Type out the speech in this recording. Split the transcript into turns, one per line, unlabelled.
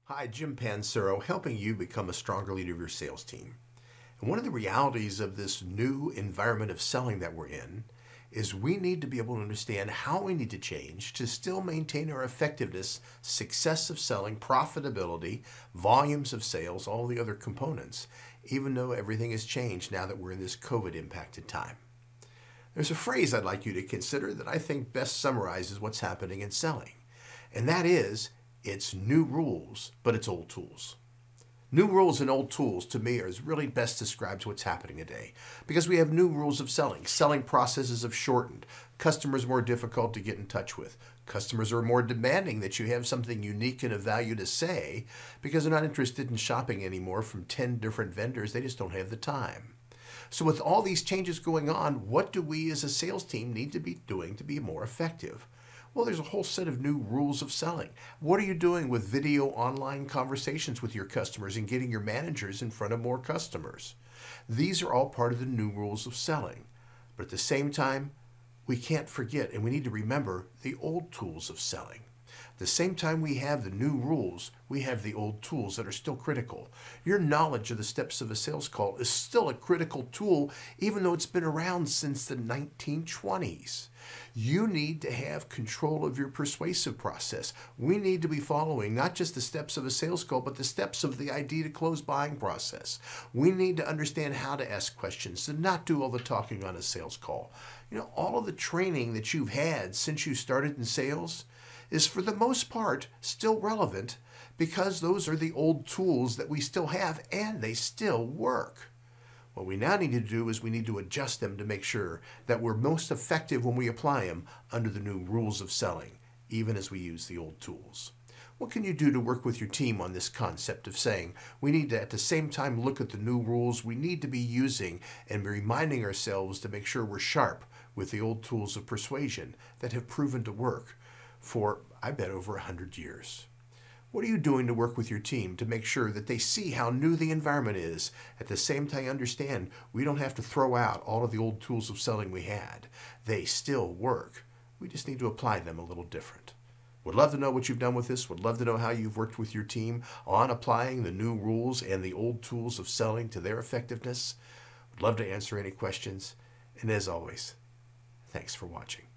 Hi, Jim Pansero, helping you become a stronger leader of your sales team. And one of the realities of this new environment of selling that we're in is we need to be able to understand how we need to change to still maintain our effectiveness, success of selling, profitability, volumes of sales, all the other components, even though everything has changed now that we're in this COVID impacted time. There's a phrase I'd like you to consider that I think best summarizes what's happening in selling, and that is, it's new rules, but it's old tools. New rules and old tools, to me, is really best describes what's happening today. Because we have new rules of selling. Selling processes have shortened. Customers more difficult to get in touch with. Customers are more demanding that you have something unique and of value to say because they're not interested in shopping anymore from 10 different vendors. They just don't have the time. So with all these changes going on, what do we as a sales team need to be doing to be more effective? Well, there's a whole set of new rules of selling. What are you doing with video online conversations with your customers and getting your managers in front of more customers? These are all part of the new rules of selling. But at the same time, we can't forget and we need to remember the old tools of selling. The same time we have the new rules, we have the old tools that are still critical. Your knowledge of the steps of a sales call is still a critical tool, even though it's been around since the 1920s. You need to have control of your persuasive process. We need to be following not just the steps of a sales call, but the steps of the idea to close buying process. We need to understand how to ask questions and not do all the talking on a sales call. You know, all of the training that you've had since you started in sales is for the most part still relevant because those are the old tools that we still have and they still work. What we now need to do is we need to adjust them to make sure that we're most effective when we apply them under the new rules of selling, even as we use the old tools. What can you do to work with your team on this concept of saying we need to at the same time look at the new rules we need to be using and reminding ourselves to make sure we're sharp with the old tools of persuasion that have proven to work for, I bet, over 100 years. What are you doing to work with your team to make sure that they see how new the environment is, at the same time understand we don't have to throw out all of the old tools of selling we had. They still work. We just need to apply them a little different. Would love to know what you've done with this. Would love to know how you've worked with your team on applying the new rules and the old tools of selling to their effectiveness. Would love to answer any questions. And as always, thanks for watching.